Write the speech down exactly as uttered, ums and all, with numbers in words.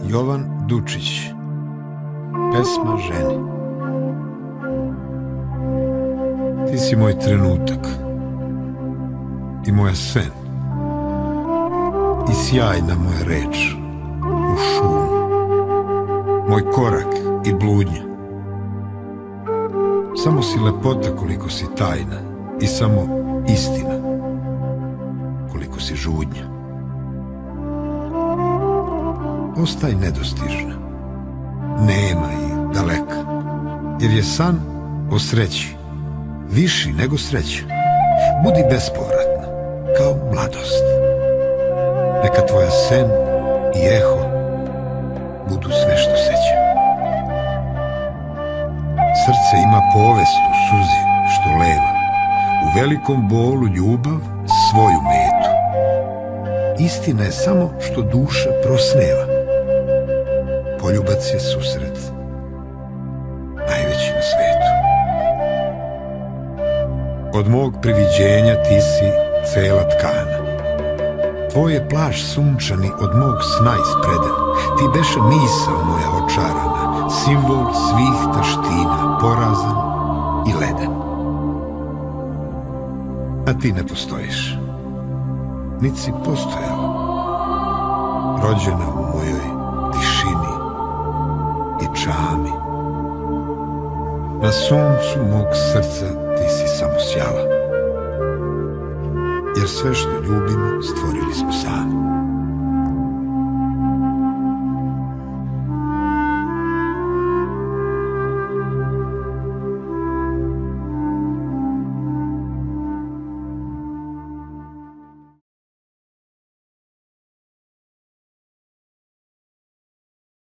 Jovan Dučić. Pesma ženi. Ti si moj trenutak i moja sen i sjajna moja reč u šumu, moj korak i bludnja. Samo si lepota koliko si tajna i samo istina koliko si žudnja. Ostaj nedostižna, nema i daleka, jer je san o sreći viši nego sreća. Budi bespovratna, kao mladost. Neka tvoja sen i eho budu sve što seća. Srce ima povest u suzi što leva, u velikom bolu ljubav svoju metu. Istina je samo što duša prosneva. Poljubac je susret najveći na svetu. Od mog priviđenja ti si cela tkana. Tvoj je plašt sunčani od mog sna ispreden. Ti beše misao moja očarana, simbol svih taština, porazan i leden. A ti ne postojiš, niti si postojala, rođena u mojoj tišini i čami. Na suncu mog srca ti si samo sjala, jer sve što ljubimo stvorili smo sami.